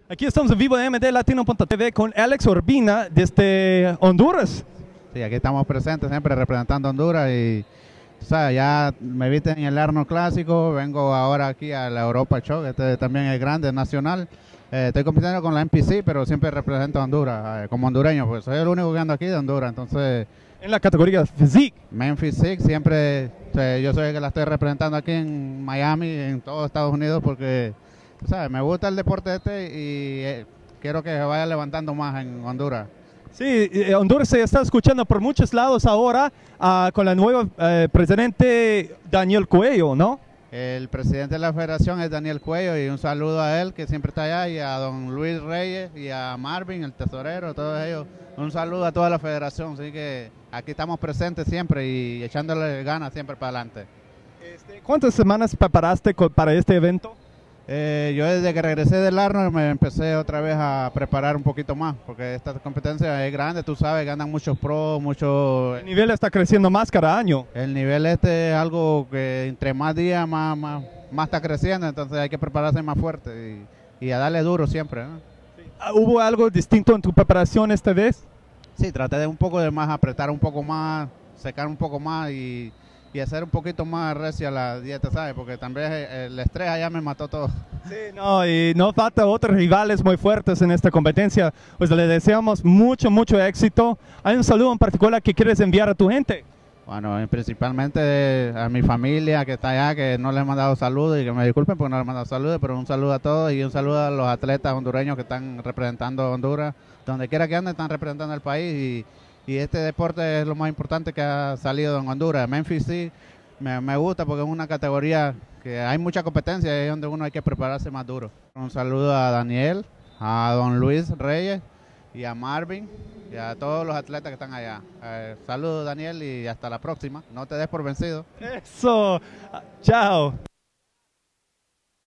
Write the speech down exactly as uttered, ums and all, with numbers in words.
Aquí estamos en vivo de M D Latino punto T V con Alex Urbina desde Honduras. Sí, aquí estamos presentes siempre representando a Honduras y o sea, ya me viste en el Arnold Clásico, vengo ahora aquí a la Europa Show, este también es grande, es nacional. Eh, estoy compitiendo con la M P C, pero siempre represento a Honduras, eh, como hondureño, pues soy el único que ando aquí de Honduras, entonces... En la categoría Physique. Men Physique, siempre, o sea, yo soy el que la estoy representando aquí en Miami, en todo Estados Unidos, porque, o sea, me gusta el deporte este y eh, quiero que se vaya levantando más en Honduras. Sí, eh, Honduras se está escuchando por muchos lados ahora uh, con la nueva eh, presidente Daniel Cuello, ¿no? El presidente de la federación es Daniel Cuello y un saludo a él que siempre está allá y a don Luis Reyes y a Marvin, el tesorero, todos ellos. Un saludo a toda la federación, así que aquí estamos presentes siempre y echándole ganas siempre para adelante. Este, ¿Cuántas semanas preparaste para este evento? Eh, yo desde que regresé del Arnold me empecé otra vez a preparar un poquito más, porque esta competencia es grande, tú sabes, ganan muchos pros, muchos... El nivel está creciendo más cada año. El nivel este es algo que entre más días más, más, más está creciendo, entonces hay que prepararse más fuerte y, y a darle duro siempre, ¿no? Sí. ¿Hubo algo distinto en tu preparación esta vez? Sí, traté de un poco de más apretar un poco más, secar un poco más y... y hacer un poquito más recia la dieta, ¿sabes? Porque también el estrés allá me mató todo. Sí, no, y no falta otros rivales muy fuertes en esta competencia. Pues le deseamos mucho, mucho éxito. ¿Hay un saludo en particular que quieres enviar a tu gente? Bueno, principalmente a mi familia que está allá, que no les he mandado saludos y que me disculpen porque no les he mandado saludos, pero un saludo a todos y un saludo a los atletas hondureños que están representando a Honduras. Donde quiera que anden, están representando al país y Y este deporte es lo más importante que ha salido en Honduras. Memphis sí, me, me gusta porque es una categoría que hay mucha competencia y es donde uno hay que prepararse más duro. Un saludo a Daniel, a don Luis Reyes y a Marvin y a todos los atletas que están allá. Eh, saludos Daniel y hasta la próxima. No te des por vencido. Eso, chao.